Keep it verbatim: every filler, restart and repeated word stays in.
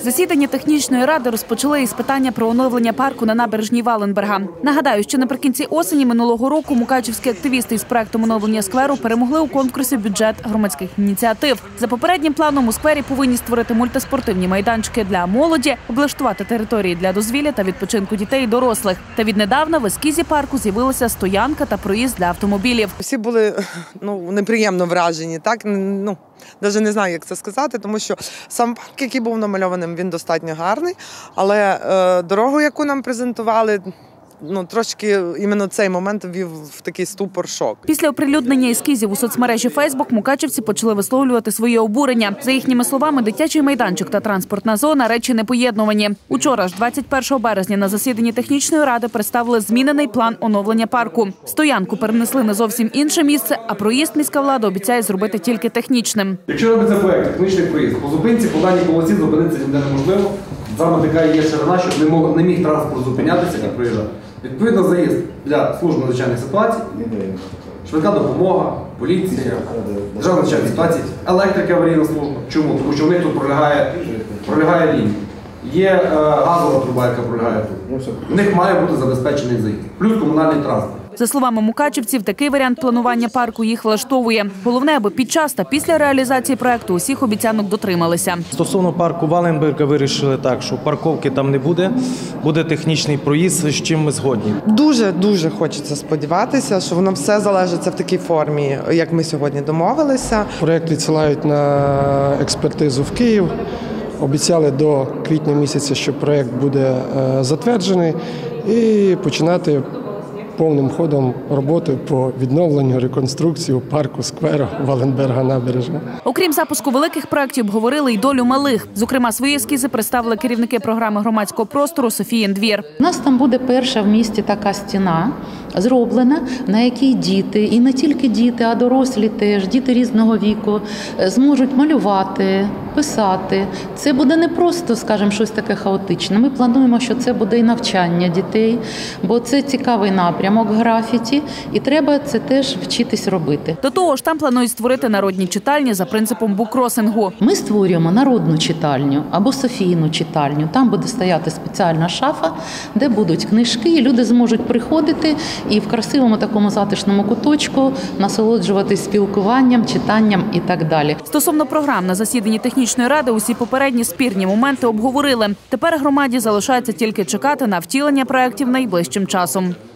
Засідання технічної ради розпочали із питання про оновлення парку на набережній Валенберга. Нагадаю, що наприкінці осені минулого року мукачівські активісти із проектом оновлення скверу перемогли у конкурсі «Бюджет громадських ініціатив». За попереднім планом у сквері повинні створити мультиспортивні майданчики для молоді, облаштувати території для дозвілля та відпочинку дітей і дорослих. Та віднедавна в ескізі парку з'явилася стоянка та проїзд для автомобілів. Всі були ну, неприємно вражені, так? Ну, навіть не знаю, як це сказати, тому що сам парк, який був намальованим, він достатньо гарний, але е, дорогу, яку нам презентували, ну, трошки іменно цей момент ввів в такий ступор-шок. Після оприлюднення ескізів у соцмережі Фейсбук мукачівці почали висловлювати своє обурення. За їхніми словами, дитячий майданчик та транспортна зона – речі непоєднувані. Учора ж, двадцять першого березня, на засіданні технічної ради представили змінений план оновлення парку. Стоянку перенесли на зовсім інше місце, а проїзд міська влада обіцяє зробити тільки технічним. Якщо робиться проєкт, технічний проїзд, по зупинці, по даній полосі зупинитися ніде неможливо. Зараз така є ширина, щоб не, мог, не міг транспорт зупинятися і проїжджати. Відповідно, заїзд для служби надзвичайних ситуацій, швидка допомога, поліція, державна надзвичайна ситуація, електрика, аварійна служба. Чому? Тому що в них тут пролягає, пролягає лінія. Є е, газова труба, яка пролягає тут. В них має бути забезпечений заїзд. Плюс комунальний транспорт. За словами мукачівців, такий варіант планування парку їх влаштовує. Головне, аби під час та після реалізації проекту усіх обіцянок дотрималися. Стосовно парку Валенберга вирішили так, що парковки там не буде, буде технічний проїзд, з чим ми згодні. Дуже-дуже хочеться сподіватися, що воно все залежить в такій формі, як ми сьогодні домовилися. Проєкт відсилають на експертизу в Київ. Обіцяли до квітня місяця, що проєкт буде затверджений, і починати повним ходом роботи по відновленню, реконструкції парку скверу Валенберга набережна. Окрім запуску великих проєктів, обговорили й долю малих. Зокрема, свої ескізи представили керівники програми громадського простору Софіїн двір. У нас там буде перша в місті така стіна, зроблена, на якій діти, і не тільки діти, а дорослі теж, діти різного віку, зможуть малювати, писати. Це буде не просто, скажімо, щось таке хаотичне. Ми плануємо, що це буде і навчання дітей, бо це цікавий напрямок графіті, і треба це теж вчитись робити. До того ж, там планують створити народні читальні за принципом буккросингу. Ми створюємо народну читальню або Софійну читальню. Там буде стояти спеціальна шафа, де будуть книжки, і люди зможуть приходити і в красивому такому затишному куточку насолоджуватись спілкуванням, читанням і так далі. Стосовно програм на засіданні технічної ради усі попередні спірні моменти обговорили. Тепер громаді залишається тільки чекати на втілення проєктів найближчим часом.